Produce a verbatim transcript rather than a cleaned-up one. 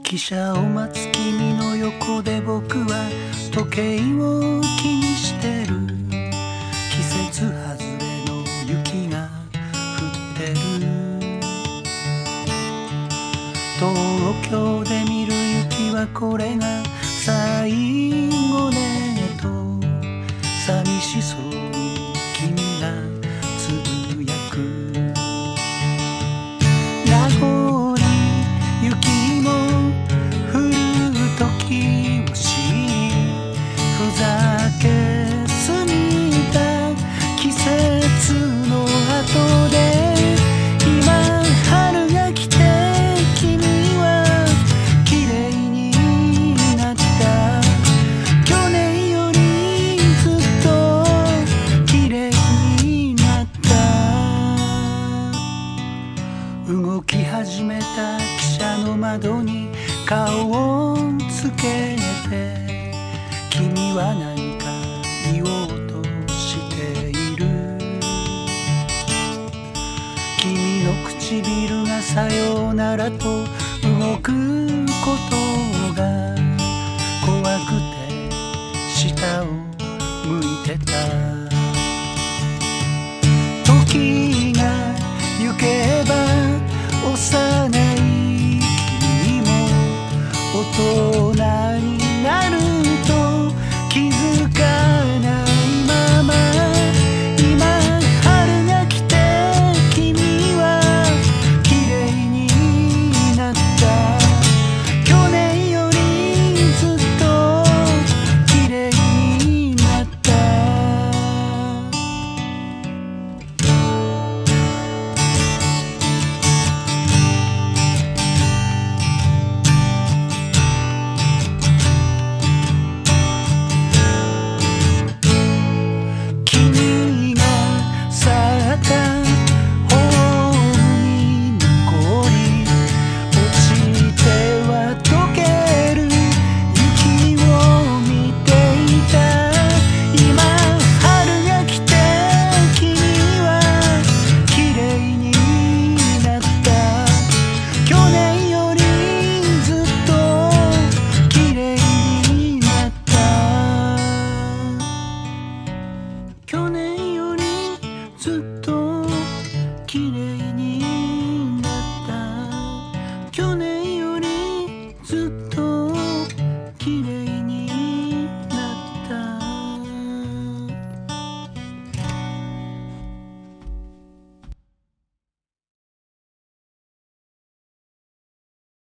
汽車を待つ君の横で僕は時計を気にしてる。季節外れの雪が降ってる。東京で見る雪はこれが最後ねと寂しそうに君がつぶやく。名残雪も降る時をしふざけすぎた季節の後で今春が来て君は綺麗になった。去年よりずっと綺麗になった。動き始めた汽車の窓に顔をつけて君は何か言おうとしている。君の唇がさようならと動くことが怖くて下を向いてた。